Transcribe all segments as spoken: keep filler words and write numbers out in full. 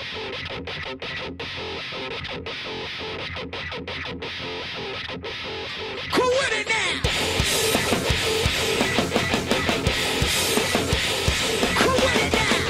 Cool with it now. Cool with it now.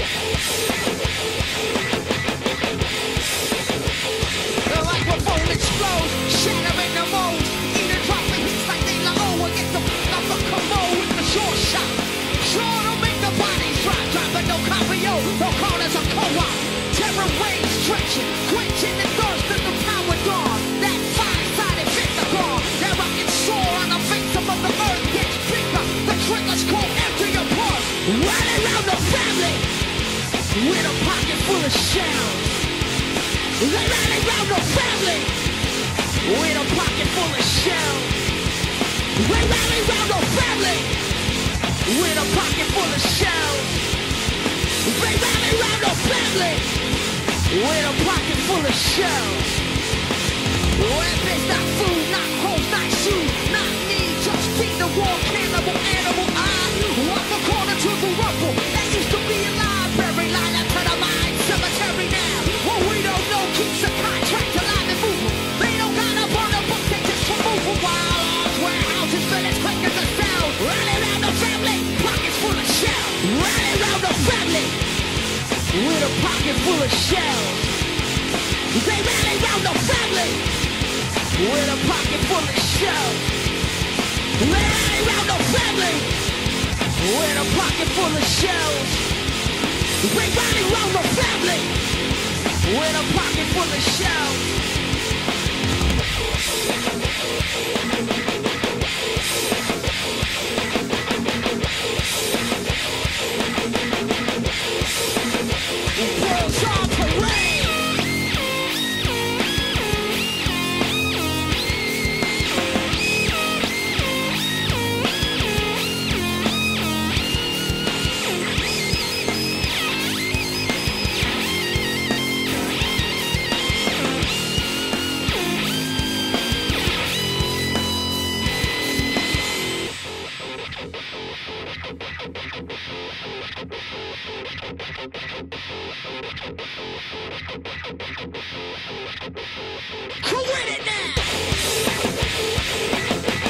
The microphone explodes, shattering the mold. Either dropping hits like they la oh, or get the f*** off the commode with the short shot. Sure to make the bodies drop, dropping no copio, no corners or co-op. Terror waves stretching, quenching the thirst of the power dawn. That five-sided pentagon, that rocket soar on the face of the earth gets bigger. The triggers go empty apart. Right around the family, with a pocket full of shells. They ran around the family, with a pocket full of shells. They ran around the family, with a pocket full of shells. They ran around the family, with a pocket full of shells. Weapons, not food, not hoes, not shoes, not me, just feed the war, cannibal animal. I walk a corner to the rumble that used to be a library, line up to the mine cemetery now. What we don't know keeps the contract alive and moving. They don't gotta burn a book, they just remove them. While arms, warehouses, fill as quick as a sound. Rally around the family, pockets full of shells. Rally around the family, with a pocket full of shells. They rally around the family, with a pocket full of shells. They rally around the family, with a pocket full of shells. They rally around the family, with a pocket full of shells. Girls on parade. Cool with it now.